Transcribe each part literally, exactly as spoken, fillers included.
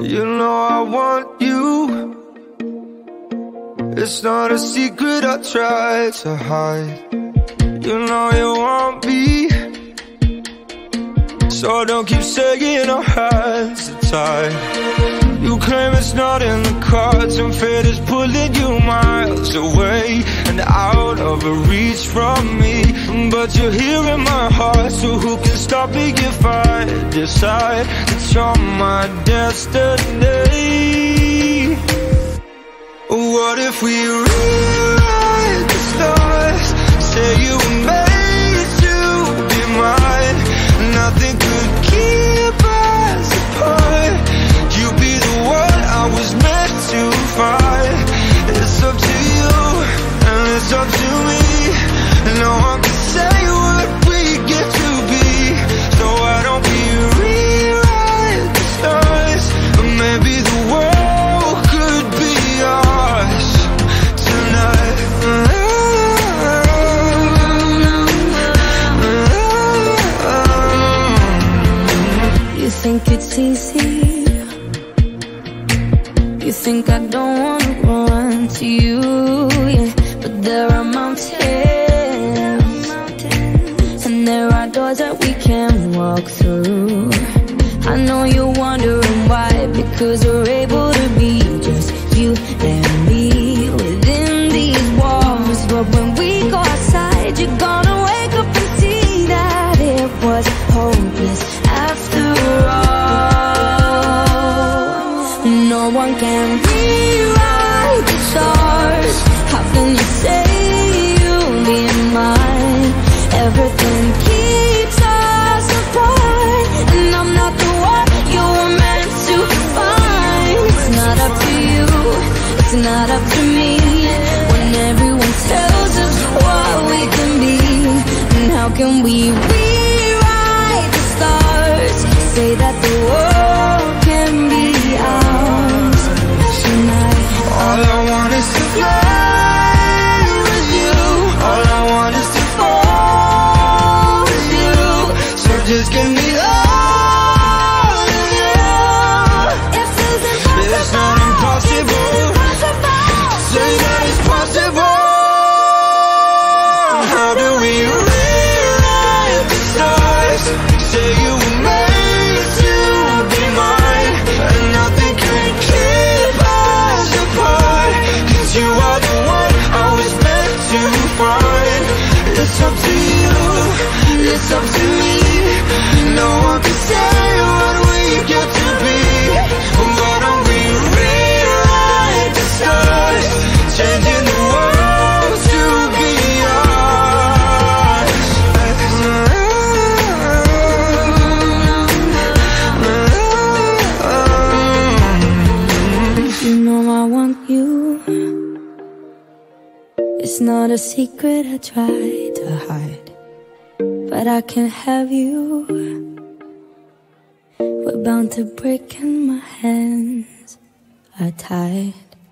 You know I want you. It's not a secret I try to hide. You know you want me, so don't keep saying our hands are tied. You claim it's not in the cards, and fate is pulling you miles away and out of reach from me. But you're here in my heart, so who can stop me if I decide that you're my destiny? What if we rewrite the stars? Say you were made to be mine. Nothing could keep us apart. You be the one I was meant to find. It's up to you, and it's up to me. No one can say what we get to be. So why don't we rewrite the stars? Or maybe the world could be ours tonight. You think it's easy? You think I don't wanna run to you, yeah. But there are mountains, and there are doors that we can't walk through. I know you're wondering why, because we're able to be just you and me within these walls. But when we go outside, you're gonna wake up and see that it was hopeless after all. No one can rewrite the stars. How can you say you'll be mine? Everything keeps us apart, and I'm not the one you were meant to find. It's not up to you, it's not up to me. When everyone tells us what we can be, and how can we rewrite the stars? Say that the world can be ours tonight. All I want is to fly with you. All I want is to fall with you. So just give me all of you. If it's impossible, it's not impossible. Say that it's possible. How do we rewrite the stars? Say you were made to be mine, and nothing can keep us apart. Cause you are the one I was meant to find. It's up to you, it's up to me. No one can say what we get to be. Why don't we rewrite the stars? Changing the world to be ours. you know I want you. It's not a secret I try to hide, but I can't have you. We're bound to break and my hands are tied.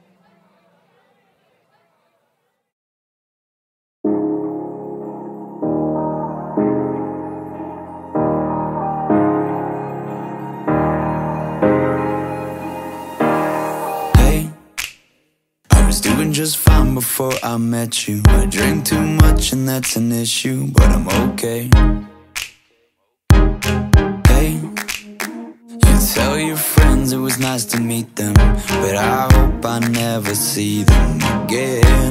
Hey, I was doing just fine before I met you. I drink too much and that's an issue, but I'm okay. Hey, you tell your friends it was nice to meet them, but I hope I never see them again.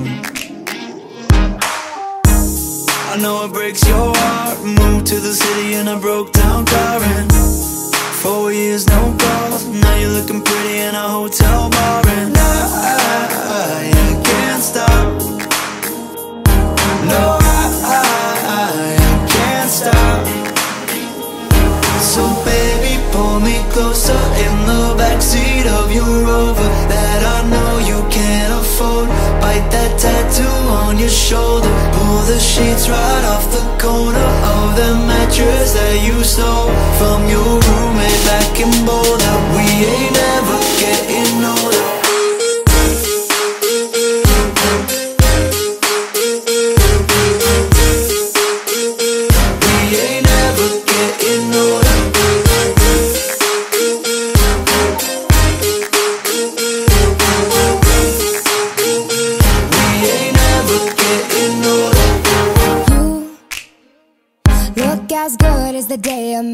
I know it breaks your heart. Moved to the city in a broke down car, and four years no calls. Now you're looking pretty in a hotel bar, and I, I, I can't stop. No, I, I, I can't stop. So baby, pull me closer in the backseat of your Rover that I know you can't afford. Bite that tattoo on your shoulder. Pull the sheets right off the corner of the mattress that you stole from your roommate back in Boulder. We ain't ever getting older. We ain't ever getting older.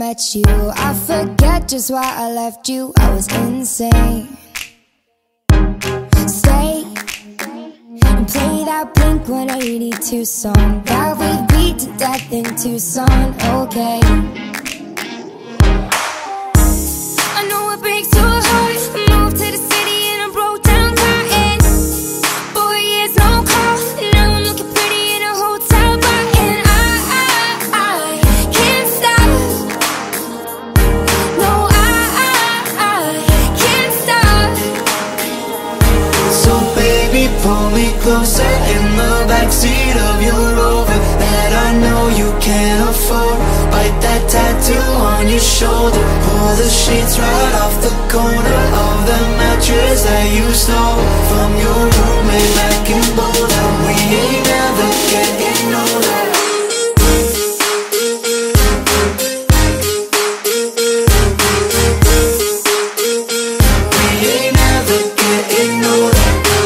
forget you. I forget just why I left you. I was insane. Stay and play that Blink one eighty-two song that we beat to death in Tucson. Okay, I know it breaks your heart. I moved to the city and I broke down crying. Four years, no call. Now I'm looking pretty in a hotel bar. And I, I, I can't stop. No, I, I, I can't stop. So baby, pull me closer in the backseat of your Rover that I know you can't afford. Bite that tattoo on your shoulder. Pull the sheets right off the corner of the mattress that you stole from your roommate back in Boulder. We ain't never getting older. We ain't never getting older.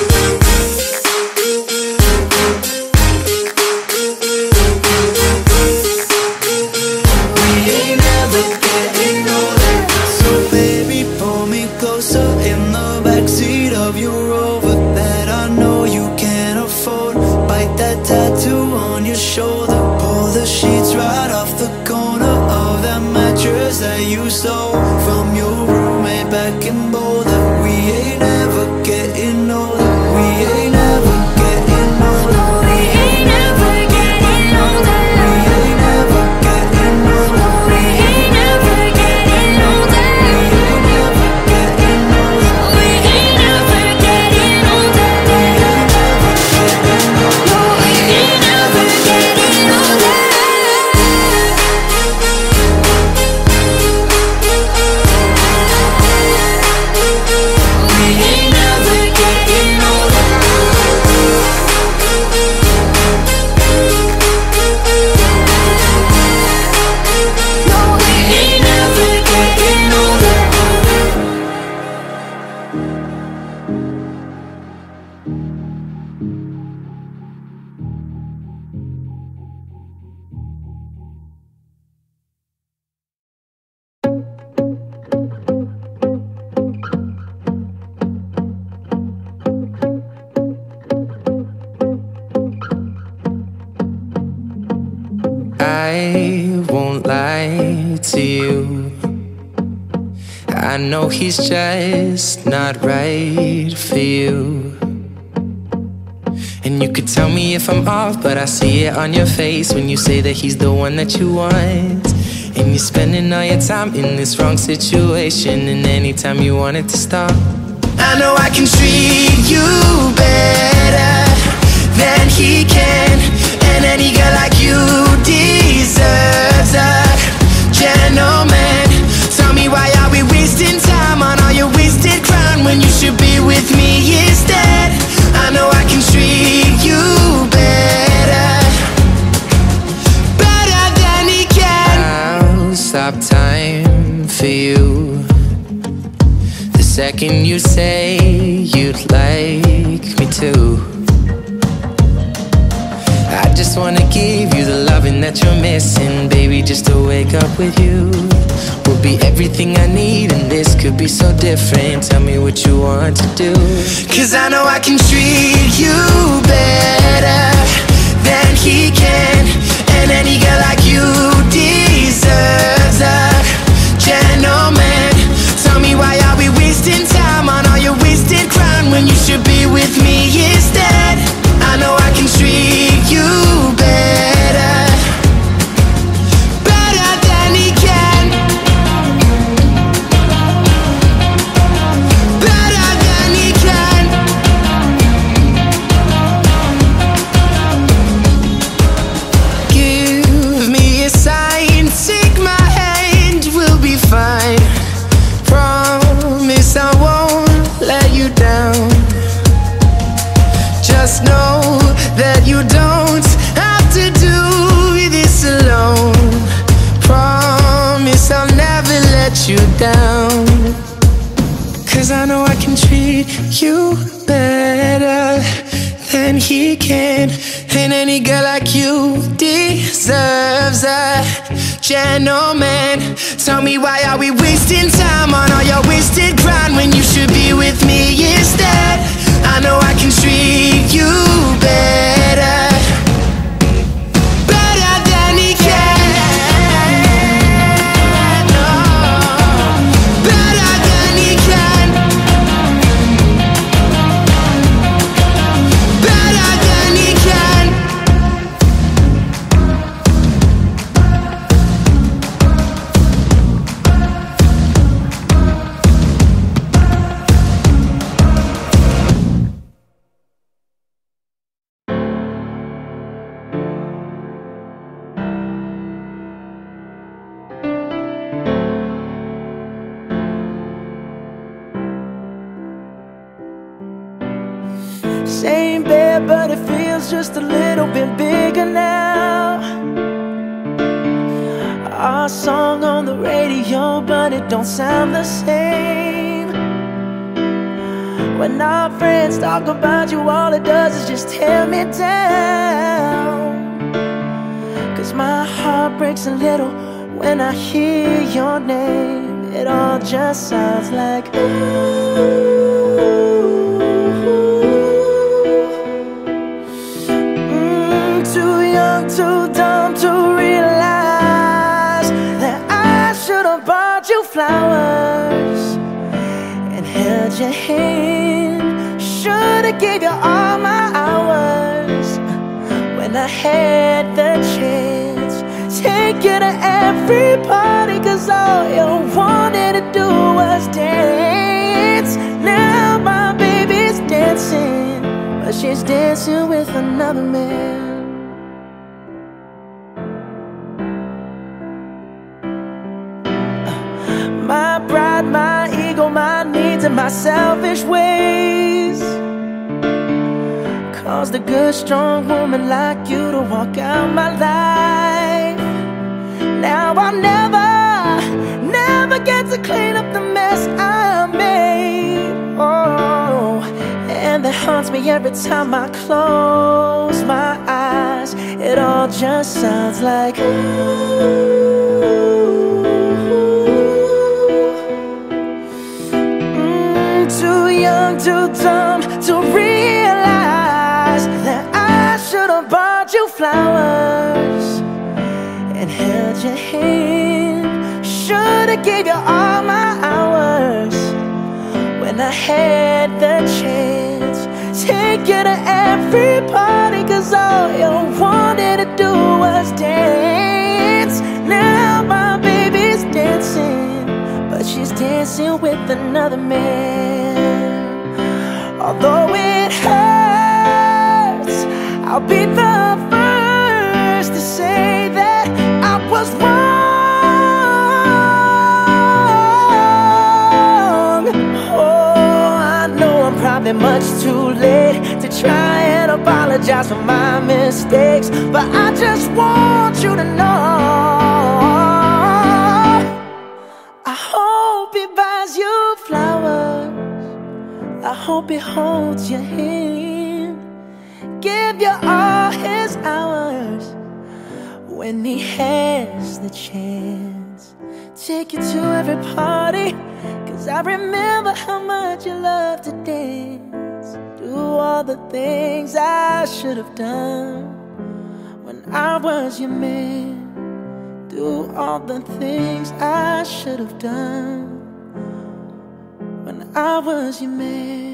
Shoulder, pull the sheets right off the corner of that mattress that you stole from your roommate back in Boulder. We ain't ever getting older. We ain't ever getting older. We ain't ever getting older. We ain't ever getting older. We ain't ever getting older. We ain't ever getting older. We ain't ever getting older. We ain't ever getting older. We ain't ever getting older. I won't lie to you. I know he's just not right for you. And you could tell me if I'm off, but I see it on your face when you say that he's the one that you want. And you're spending all your time in this wrong situation, and anytime you want it to stop, I know I can treat you better than he can. And any girl like you deserves a gentleman. Tell me, why are we wasting time on all your wasted crown when you should be with me instead? I know I can treat you better, better than he can. I'll stop time for you the second you say you'd like me to. I just wanna give you the loving that you're missing, baby. Just to wake up with you will be everything I need, and this could be so different. Tell me what you want to do, 'cause I know I can treat you better than he can. And any girl like you deserves a gentleman. Tell me, why are we wasting time on all your wasted crown when you should be with me instead? I know I can treat you better, better than he can, better than he can. Give me a sign, take my hand, we'll be fine. Promise I won't let you down. Just know that you don't have to do this alone. Promise I'll never let you down, 'cause I know I can treat you better than he can. And any girl like you deserves a gentleman. Tell me, why are we wasting time on all your wasted grind when you should be with me instead? I know I can treat you better, better than he can. Oh, better than he can. Better than he can. Same bed, but it feels just a little bit bigger now. Our song on the radio, but it don't sound the same. When our friends talk about you, all it does is just tear me down. Cause my heart breaks a little when I hear your name. It all just sounds like ooh. Too dumb to realize that I should have bought you flowers and held your hand. Should have gave you all my hours when I had the chance. Take you to every party, cause all you wanted to do was dance. Now my baby's dancing, but she's dancing with another man. My pride, my ego, my needs, and my selfish ways caused a good, strong woman like you to walk out my life. Now I'll never, never get to clean up the mess I made. Oh, and that haunts me every time I close my eyes. It all just sounds like ooh. Too young, too dumb to realize that I should have bought you flowers and held your hand. Should have gave you all my hours when I had the chance. Take you to every party, cause all you wanted to do was dance. Now my baby's dancing, but she's dancing with another man. Although it hurts, I'll be the first to say that I was wrong. Oh, I know I'm probably much too late to try and apologize for my mistakes, but I just want you to know I hope he buys you flowers. I hope he holds your hand, give you all his hours when he has the chance. Take you to every party, cause I remember how much you love to dance. Do all the things I should have done when I was your man. Do all the things I should have done when I was your man.